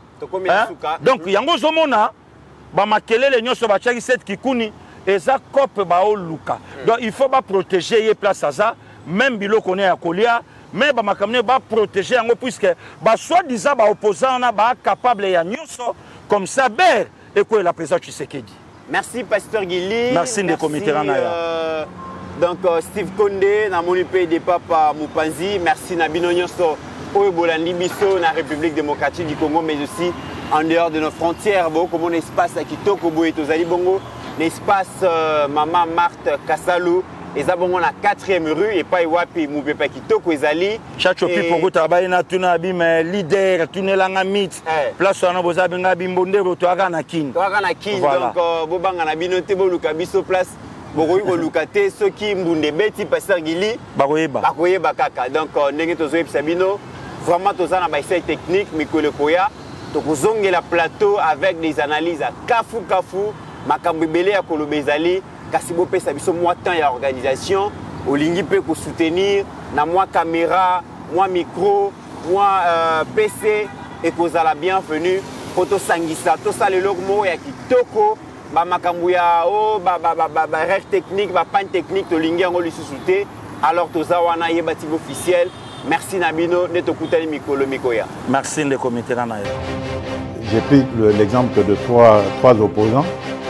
Donc yango zomona ba makelele nyoso ba chaki set kikuni eza kope ba o luka. Donc il faut ba protéger ye place ça même biloko ne ya kolia. Mais ba makamne ba protéger yango puisque ba soi-disant ba opposant na ba capable ya nyonso comme ça ber et quoi la président Tshisekedi. Merci pasteur Guili. Merci de comité na donc Steve Condé na moni pays de papa Mupanzi, merci na bino nyonso oyo bolandi biso na République démocratique du Congo mais aussi en dehors de nos frontières bo comme un espace à Kitoko boye tozali bongo l'espace Maman Marthe Kassalou. Et ça, on a 4e rue et pas Iwapi, Moupepa Kitoko, Ezali. Chachopi, Pogo, Tabaïna, Tunabi, mais leader, Tunelangamit, place on a besoin de Bimbondero, Toaganakin. Toaganakin, donc, Bobanga, Binote, Bolukabiso, place, Boroui, Bolukate, ceux qui mbunde beti, Pasteur Guili, Bakoye Bakaka. Donc, Nengeto Sabino, vraiment, tous en a technique, Mikole Koya, donc, vous avez la plateau avec des analyses à Kafu, Makambibele à Kolobezali. Kasi bo pesa biso moi temps ya organisation olingi pe ko soutenir na moi caméra moi micro moi PC et kozala bienvenue photo sangisa to sala logmo ya kitoko ba makambu ya o ba règle technique ba panne technique to lingi ngo lisusuté alors toza wana yebati officiel merci Nabino de tokutali mikolo mikoya merci le comité na yo. J'ai pris l'exemple de trois opposants.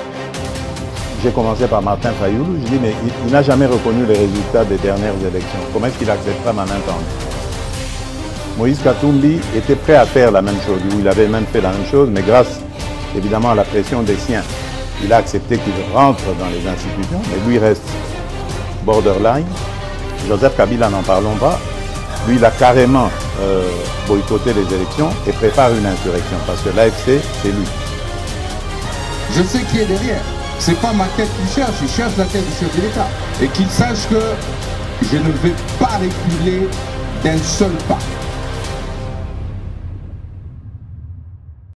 J'ai commencé par Martin Fayoulou, je dis mais il n'a jamais reconnu les résultats des dernières élections. Comment est-ce qu'il acceptera ma main tendue? Moïse Katumbi était prêt à faire la même chose, il avait même fait la même chose, mais grâce évidemment à la pression des siens, il a accepté qu'il rentre dans les institutions, mais lui reste borderline. Joseph Kabila, n'en parlons pas, lui il a carrément boycotté les élections et prépare une insurrection, parce que l'AFC c'est lui. Je sais qui est derrière. C'est pas ma tête qu'il cherche, il cherche la tête du chef de l'État. Et qu'il sache que je ne vais pas reculer d'un seul pas.